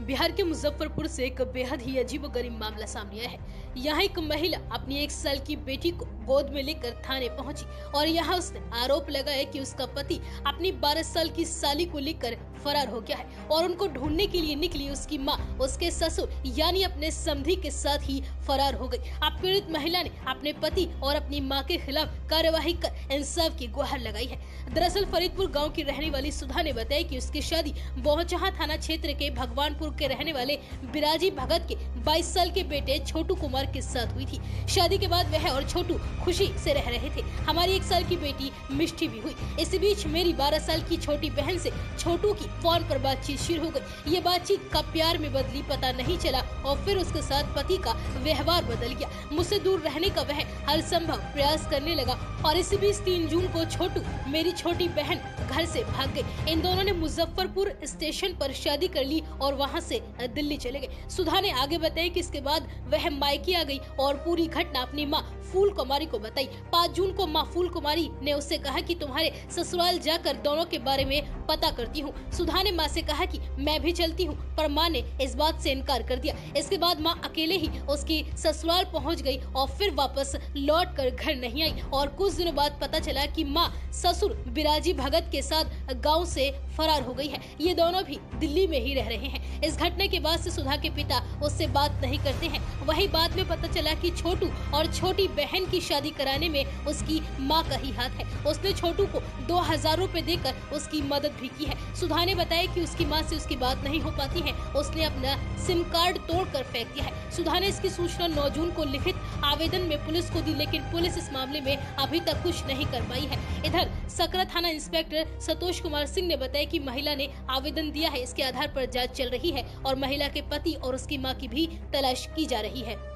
बिहार के मुजफ्फरपुर से एक बेहद ही अजीबोगरीब मामला सामने आया है। यहाँ एक महिला अपनी 1 साल की बेटी को गोद में लेकर थाने पहुंची और यहाँ उसने आरोप लगाया कि उसका पति अपनी 12 साल की साली को लेकर फरार हो गया है और उनको ढूंढने के लिए निकली उसकी मां उसके ससुर यानी अपने समधी के साथ ही फरार हो गई। अब पीड़ित महिला ने अपने पति और अपनी मां के खिलाफ कार्यवाही कर इंसाफ की गुहार लगाई है। दरअसल फरीदपुर गांव की रहने वाली सुधा ने बताया कि उसकी शादी बोहचहा थाना क्षेत्र के भगवानपुर के रहने वाले बिराजी भगत के 22 साल के बेटे छोटू कुमार के साथ हुई थी। शादी के बाद वह और छोटू खुशी से रह रहे थे। हमारी 1 साल की बेटी मिष्टी भी हुई। इसी बीच मेरी 12 साल की छोटी बहन से छोटू की फोन पर बातचीत शुरू हो गई। ये बातचीत कब प्यार में बदली पता नहीं चला और फिर उसके साथ पति का व्यवहार बदल गया। मुझसे दूर रहने का वह हर संभव प्रयास करने लगा और इसी बीच 3 जून को छोटू मेरी छोटी बहन घर से भाग गई। इन दोनों ने मुजफ्फरपुर स्टेशन पर शादी कर ली और वहां से दिल्ली चले गए। सुधा ने आगे बताया कि इसके बाद वह मायके आ गई और पूरी घटना अपनी मां फूल कुमारी को बताई। 5 जून को मां फूल कुमारी ने उससे कहा कि तुम्हारे ससुराल जाकर दोनों के बारे में पता करती हूँ। सुधा ने मां से कहा कि मैं भी चलती हूँ, पर मां ने इस बात से इनकार कर दिया। इसके बाद मां अकेले ही उसकी ससुराल पहुँच गई और फिर वापस लौट कर घर नहीं आई और कुछ दिनों बाद पता चला कि मां ससुर बिराजी भगत के साथ गाँव से फरार हो गई है। ये दोनों भी दिल्ली में ही रह रहे हैं। इस घटना के बाद से सुधा के पिता उससे बात नहीं करते हैं। वही बाद में पता चला कि छोटू और छोटी बहन की शादी कराने में उसकी मां का ही हाथ है। उसने छोटू को 2000 रुपए देकर उसकी मदद भी की है। सुधा ने बताया कि उसकी मां से उसकी बात नहीं हो पाती है। उसने अपना सिम कार्ड तोड़कर फेंक दिया है। सुधा ने इसकी सूचना 9 जून को लिखित आवेदन में पुलिस को दी, लेकिन पुलिस इस मामले में अभी तक कुछ नहीं कर पाई है। इधर सकरा थाना इंस्पेक्टर संतोष कुमार सिंह ने बताया कि महिला ने आवेदन दिया है। इसके आधार पर जांच चल रही है और महिला के पति और उसकी मां की भी तलाश की जा रही है।